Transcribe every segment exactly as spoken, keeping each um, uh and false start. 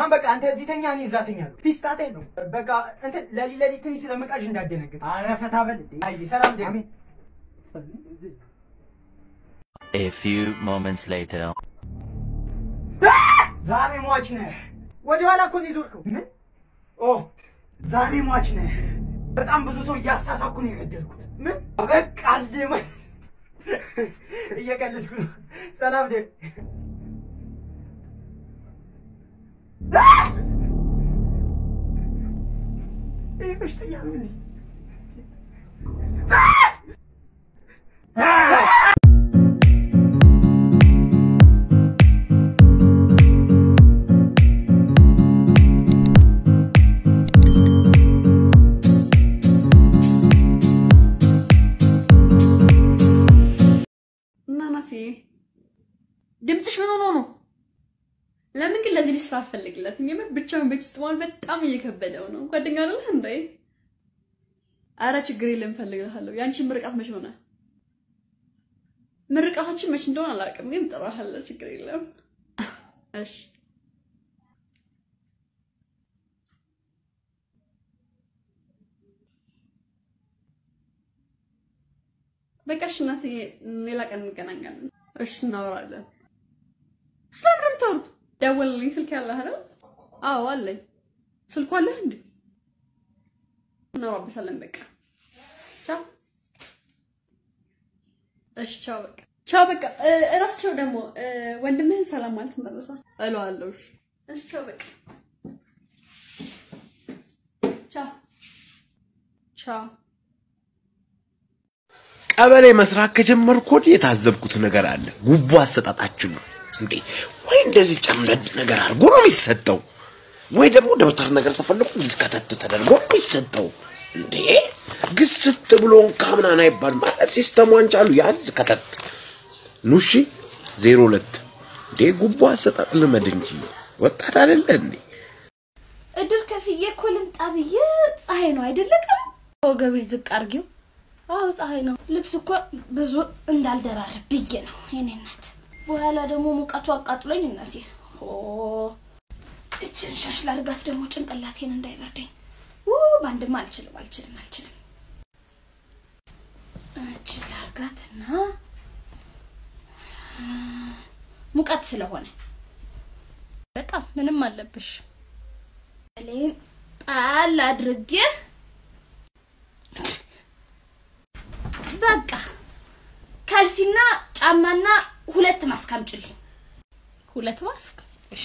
ማን በቃ አንተ እዚህ ተኛ እኔ እዛ ተኛለሁ ፒስታቴ ነው በቃ አንተ ለሊ ለሊ ትንሽ ስለመቃዥ እንዳደነግጥ አረ ፈታ በል አይ ሰላም ደግ A few moments later ዛሬ ሟች ነህ ወደ ኋላ እኮ ነው ይዞርከው ምን ኦ ዛሬ ሟች ነህ በጣም ብዙ ሰው ያሳሳኩ ነው የገደልኩት ምን በቃ አልደም እየቀለድኩ ነው ሰላም ደግ ايه بشتغل مني مامتي دمتش من نونو ለምን ግን ለዚህ ልስራ ፈልግለት እንዴ ብቻውን ቤት ውስጥ ማለት በጣም እየከበደው ነው ጓደኛ አይደል እንዴ አራ ችግር የለም ፈልግልሃለሁ ያንቺ ምርቃት መች ሆነ ምርቃታችን መች እንደሆነ አላውቅም ግን ጥራሃለሁ ችግር የለም እሺ በቃሽ እናቴ ሌላ ቀን እንገናኛለን እሺ እናወራለን ስለምን ተውት ደወልልኝ ስልክ ያለህ አይደል አዎ አለኝ ስልኩ አለህ እንዴ እናወራበታለን በቃ ቻው እሺ ቻው በቃ ቻው በቃ እራስቸው ደግሞ ወንድምህን ሰላም ማለት እንደረሳ እለዋለሁ እሺ ቻው በቃ ቻው ቻው ቀበሌ መስራት ከጀመርኩ የታዘብኩት ነገር አለ ጉቦ አሰጣጣችሁ ነው እንዴ ወይ እንደዚህ ጨምደድ ነገር አርጎ ነው የሚሰጠው ወይ ደግሞ ደብተር ነገር ተፈልጎ ልስከተት ተደርጎ ነው የሚሰጠው እንዴ ግስት ብሎን ካምናና ይባል ማለት ሲስተሙ አንቻሉ ያዝ ከተት ኑሺ ዜሮ ሁለት እንዴ ጉቦ አሰጣጥ ልመድ እንጂ ወጣት አይደለ እንዴ እድል ከፍዬ ኮልም ጣብዬ ፀሐይ ነው አይደለቀ ወገብሪ ዝቅ አርጊው አው ፀሐይ ነው ልብስ እኮ ብዙ እንዳልደራረብ ብዬ ነው የኔነት በኋላ ደግሞ ሙቀቱ አቃጥሎኝ እናቴ ኦ እቺን ሻሽ ላርጋት ደግሞ ጭንቅላቴን እንዳይበርደኝ ኡ ባንድም አልችልም አልችልም አልችልም እቺ ላርጋትና ሙቀት ስለሆነ በጣም ምንም አለብሽ ለኔ ጣል አድርጌ በቃ ካልሲና ጫማና ሁለት ማስክ አምጪልኝ ሁለት ማስክ እሺ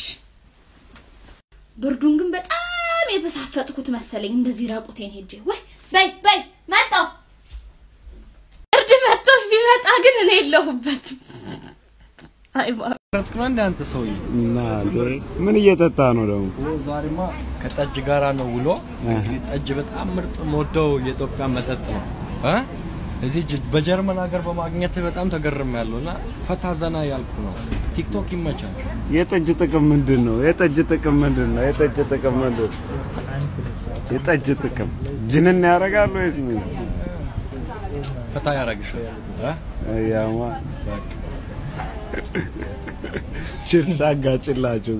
ብርዱን ግን በጣም የተሳፈጥኩት መሰለኝ እንደዚህ ራቁቴን ሄጄ ወይ በይ በይ መጣው እርድ መጣሽ ቢመጣ ግን እኔ የለሁበት አይባ ረትኩና እንደ አንተ ሰውዬ እና ምን እየጠጣ ነው ደግሞ ዛሬማ ከጠጅ ጋራ ነው ውሎ ጠጅ በጣም ምርጥ ሞደው የኢትዮጵያ መጠጥ ነው አ እዚህ በጀርመን ሀገር በማግኘት በጣም ተገርሜያለሁና ፈታ ዘና ያልኩ ነው ቲክቶክ ይመቻል የጠጅ ጥቅም ምንድነው የጠጅ ጥቅም ምንድነው የጠጅ ጥቅም ምንድነው የጠጅ ጥቅም ጅንን ያረጋል ወይስ ምን ፈታ ያረግሻል አ ያማ ቺርስ አጋጭላችሁ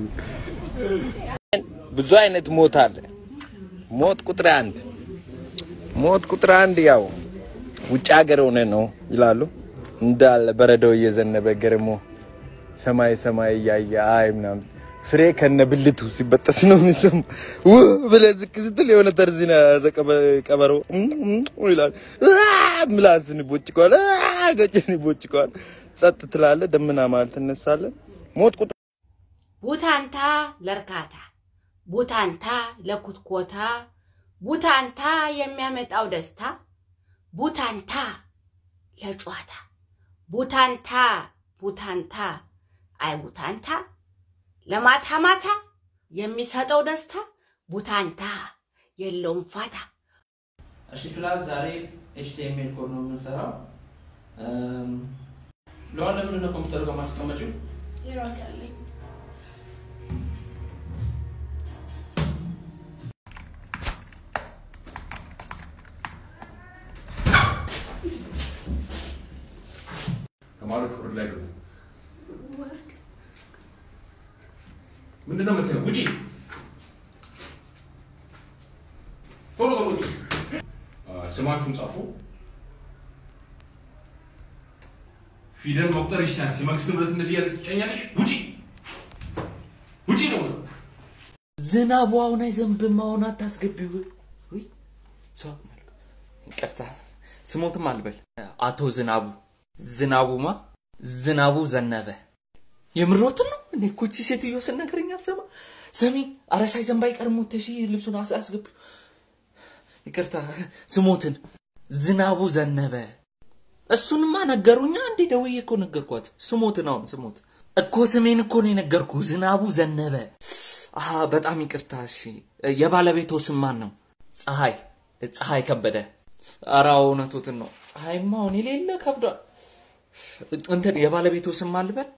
ብዙ አይነት ሞት አለ ሞት ቁጥር አንድ ሞት ቁጥር አንድ ያው ውጭ ሀገር ሆነ ነው ይላሉ እንዳለ በረዶ እየዘነበ ገርሞ ሰማይ ሰማይ ያያ አይ ምናም ፍሬ ከነብልቱ ሲበጠስ ነው የሚሰማ ው ብለዝክ ስትል የሆነ ተርዚና ቀበሮ ይላል ምላስን ቦጭቋል ገጨኒ ቦጭቋል ጸጥ ትላለ ደምና ማለት ተነሳለ ሞት ቁጥ ቡታንታ ለርካታ ቡታንታ ለኩትኮታ ቡታንታ የሚያመጣው ደስታ ቡታንታ ለጨዋታ ቡታንታ ቡታንታ አይ ቡታንታ ለማታ ማታ የሚሰጠው ደስታ ቡታንታ የለውም ፋታ እሺ ክላስ ዛሬ ኤችቲኤምኤል ኮድ ነው የምንሰራው እም ለምን ነው ኮምፒውተር ጋር ማስቀመጪው የራስ ያለኝ ተማሪዎች ወርድ ላይ ግቡ ወርድ ምንድነው የምትለው ውጪ ስማችሁን ጻፉ ፊደል መቁጠር ይችላል ሲመክስ ንብረት እንደዚህ ያለ ትጨኛለሽ ውጪ ውጪ ነው ዝናቡ አሁን አይዘንብም አሁን አታስገቢው ወይ ሰው ይቅርታ ስሞትም አልበል አቶ ዝናቡ ዝናቡማ ዝናቡ ዘነበ የምሮት ነው እንዴ ኩቺ ሴትዮ ሰነገረኛ አልሰማ ሰሚ አራሳይ ዘንባይ ቀርሞት ተሺ ልብሱን አስአስገብ ይቅርታ ስሞትን ዝናቡ ዘነበ እሱንማ ነገሩኛ እንዴ ደውዬ እኮ ነገርኳት ስሞትን አሁን ስሞት እኮ ስሜን እኮ ነው ነገርኩ ዝናቡ ዘነበ አሃ በጣም ይቅርታ እሺ የባለቤቱ ስም ማን ነው ፀሐይ ፀሐይ ከበደ አራው ነቶትን ነው ፀሐይማ ሆነ የሌለ ከብዷል እንተ የባለቤቱ ስም አልበል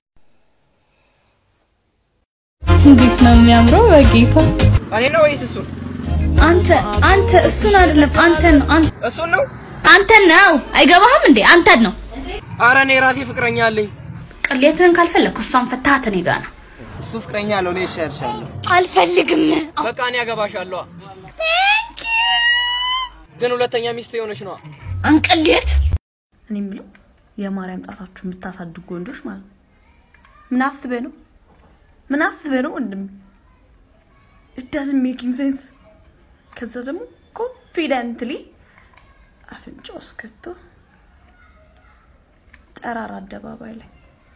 እንዴት ነው የሚያምረው በጌታ እኔ ነው ወይስ እሱ አንተ አንተ እሱን አይደለም አንተ ነው አንተ እሱ ነው አንተ ነው አይገባህም እንዴ አንተ ነው አረ እኔ ራሴ ፍቅረኛ አለኝ ቅሌትን ካልፈለክ እሷን ፈታሃት እኔ ጋር ነው እሱ ፍቅረኛ አለው እኔ ሸርሻለሁ አልፈልግም በቃ እኔ ያገባሻለሁ ግን ሁለተኛ ሚስት የሆነች ነው አንቀሌት እኔ ምለው የማርያም ጣታችሁ የምታሳድጉ ወንዶች ማለት ምን አስበ ነው ምን አስበ ነው ወንድም it doesn't making sense ከዛ ደግሞ confidently አፍንጫው እስከቶ ጠራራ አደባባይ ላይ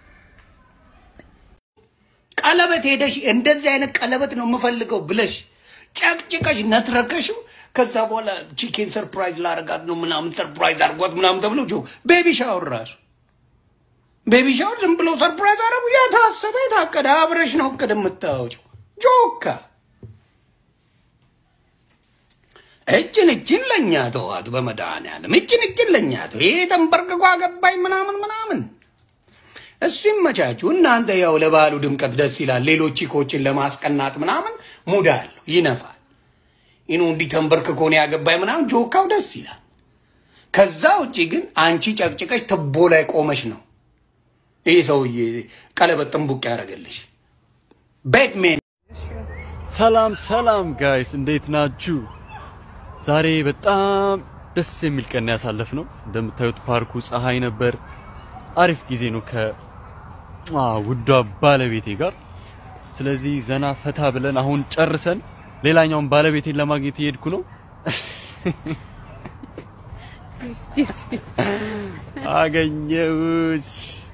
ቀለበት ሄደሽ እንደዚህ አይነት ቀለበት ነው የምፈልገው ብለሽ ጨቅጭቀሽ ነትረከሽው ከዛ በኋላ ቺኬን ሰርፕራይዝ ላረጋት ነው ምናምን ሰርፕራይዝ አርጓት ምናምን ተብሎ ጆ ቤቢ ሻወር ራሱ ቤቢ ሻወር ዝም ብሎ ሰርፕራይዝ አረጉ ያታሰበ የታቀደ አብረሽ ነው ቀደም ተታውጪው ጆካ እጅን እጅን ለኛ ተዋት በመድኃኒዓለም እጅን እጅን ለኛ ተው ይሄ ተንበርክኮ አገባኝ ምናምን ምናምን እሱ ይመቻችሁ እናንተ ያው ለባሉ ድምቀት ደስ ይላል ሌሎች ኢኮችን ለማስቀናት ምናምን ሙዳል ይነፋል ኢኑ እንዲ ተንበርክኮ ነው ያገባኝ ምናምን ጆካው ደስ ይላል ከዛ ውጪ ግን አንቺ ጨቅጭቀሽ ተቦ ላይ ቆመሽ ነው ይሄ ሰውዬ ቀለበት ጥንቡቅ ያረጋልሽ ቤትሜን ሰላም ሰላም ጋይስ እንዴት ናችሁ ዛሬ በጣም ደስ የሚል ቀን ያሳለፍነው እንደምታዩት ፓርኩ ፀሐይ ነበር አሪፍ ጊዜ ነው ከ ውዷ ባለቤቴ ጋር ስለዚህ ዘና ፈታ ብለን አሁን ጨርሰን ሌላኛውን ባለቤቴን ለማግኘት ይሄድኩ ነው አገኘሁሽ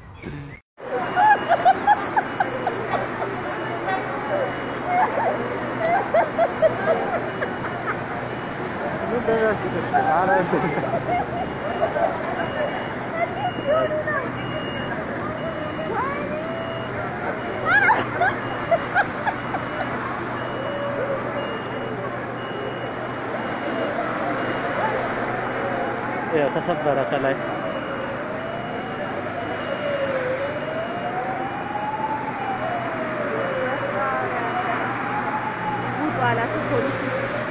يا تصبر كلاي على البوليس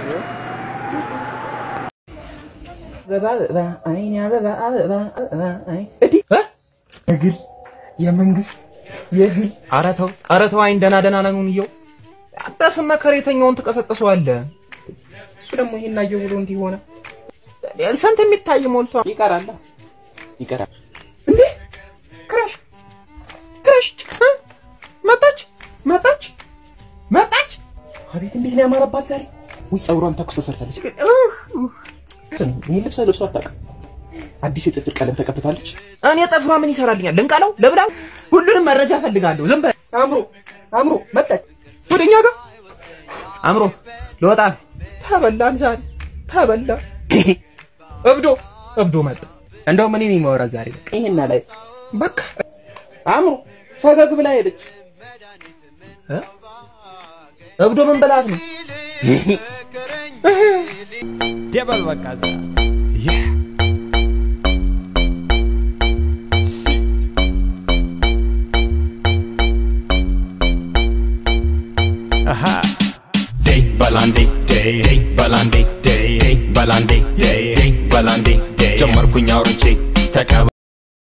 بابا بابا عيني بابا بابا عين ادي ها يقل يا منجس يقل عرتو عرتو عين دنا دنا نون يو አጣስማ ከሬተኛውን ተቀሰቀሰዋል እሱ ደግሞ ይሄና ይውሉ እንዲ ሆነ ሰንተ የሚታይ ሞልቷ ይቀራል ይቀራል እንዴ ክራሽ ክራሽ መጣች መጣች መጣች አቤት እንዴት ነው ያማረባት ዛሬ ወይ ጸጉሯን ተኩስ ሰርታለች ይሄ ልብስ ለብሷ አጣቀ አዲስ የጥፍር ቀለም ተቀብታለች እኔ ጥፍሯ ምን ይሰራልኛል ልንቀለው ለብላው ሁሉንም መረጃ ፈልጋለሁ ዝም በል አምሮ አምሮ መጣች ወደኛ ጋር አምሮ ለወጣ ተበላን ዛሬ ተበላ እብዶ እብዶ መጣ እንደው ምን ነው ማወራ ዛሬ በቃ ይሄና ላይ በቃ አምሮ ፈገግ ብላ ሄደች እ እብዶ ምን በላት ነው ደበል በቃ ያ aha day balandi day day balandi day day balandi day day balandi day jamarkunya urunchi takaba